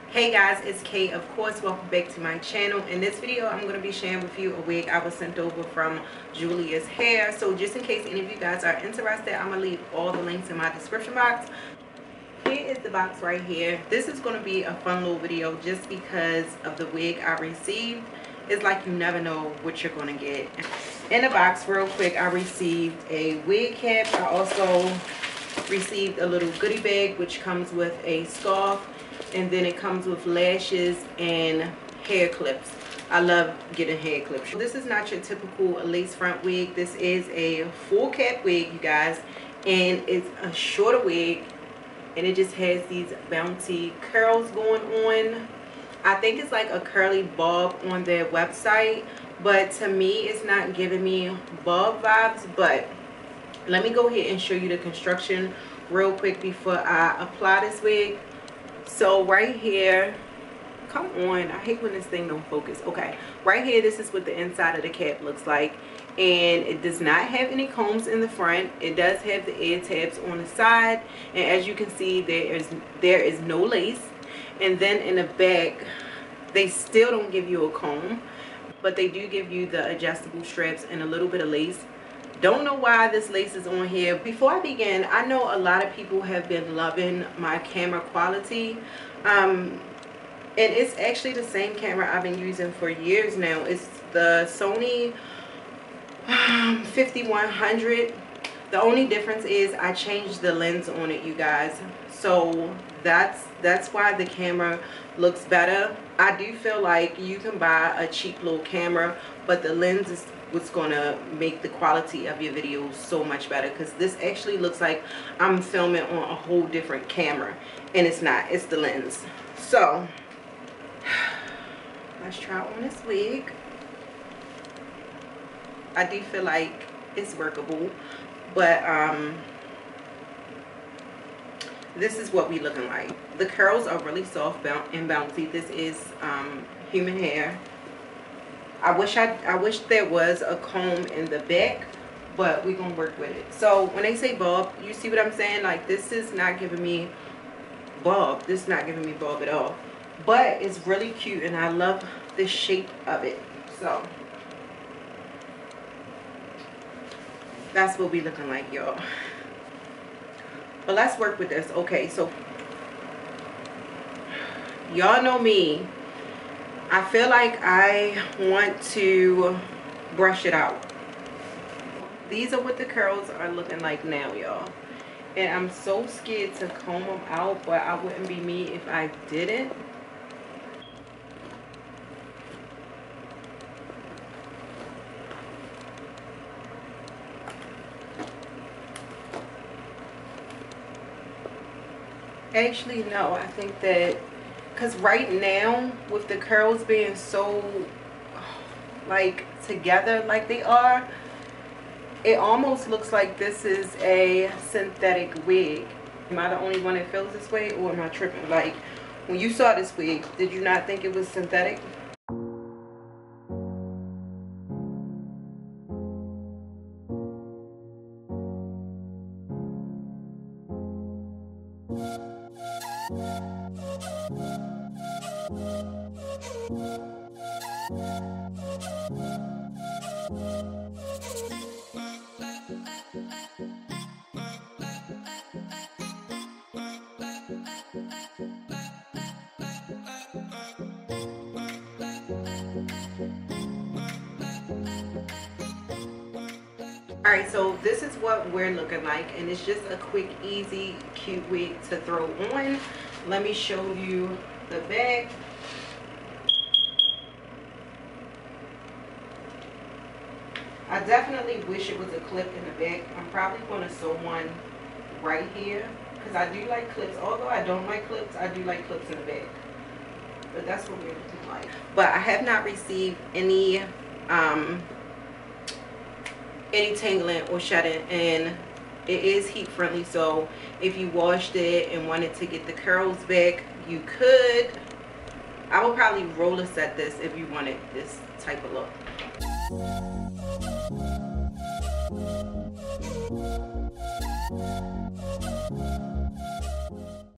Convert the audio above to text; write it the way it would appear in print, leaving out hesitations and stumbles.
Hey guys, it's Kay. Of course, welcome back to my channel. In this video, I'm going to be sharing with you a wig I was sent over from Julia's Hair. So just in case any of you guys are interested, I'm going to leave all the links in my description box. Here is the box right here. This is going to be a fun little video just because of the wig I received. It's like you never know what you're going to get. In the box, real quick, I received a wig cap. I also received a little goodie bag which comes with a scarf, and then it comes with lashes and hair clips. I love getting hair clips. This is not your typical lace front wig. This is a full cap wig, you guys, and it's a shorter wig, and it just has these bouncy curls going on. I think it's like a curly bob on their website, but to me it's not giving me bob vibes. But let me go ahead and show you the construction real quick before I apply this wig. So right here, come on, I hate when this thing don't focus. Okay, right here, this is what the inside of the cap looks like, and it does not have any combs in the front. It does have the ear tabs on the side, and as you can see, there is no lace. And then in the back, they still don't give you a comb, but they do give you the adjustable straps and a little bit of lace. Don't know why this lace is on here. Before I begin, I know a lot of people have been loving my camera quality, and it's actually the same camera I've been using for years now. It's the Sony 5100. The only difference is I changed the lens on it, you guys. So that's why the camera looks better. I do feel like you can buy a cheap little camera, but the lens is what's gonna make the quality of your videos so much better, because this actually looks like I'm filming on a whole different camera, and it's not. It's the lens. So let's try on this wig. I do feel like it's workable, but this is what we looking like. The curls are really soft and bouncy. This is human hair. I wish there was a comb in the back, but we're gonna work with it. So when they say bob, you see what I'm saying? Like, this is not giving me bob. This is not giving me bob at all, but it's really cute, and I love the shape of it. So that's what we looking like, y'all. But let's work with this. Okay, so y'all know me, I feel like I want to brush it out. These are what the curls are looking like now, y'all, and I'm so scared to comb them out, but I wouldn't be me if I didn't. Actually, no, I think that because right now with the curls being so like together like they are, it almost looks like this is a synthetic wig. Am I the only one that feels this way, or am I tripping? Like, when you saw this wig, did you not think it was synthetic? Alright, so this is what we're looking like, and it's just a quick, easy, cute wig to throw on. Let me show you the back. I definitely wish it was a clip in the back. I'm probably going to sew one right here, because I do like clips. Although I don't like clips, I do like clips in the back. But that's what we're looking like. But I have not received any tangling or shedding, and it is heat friendly. So if you washed it and wanted to get the curls back, you could. I would probably roller set this if you wanted this type of look.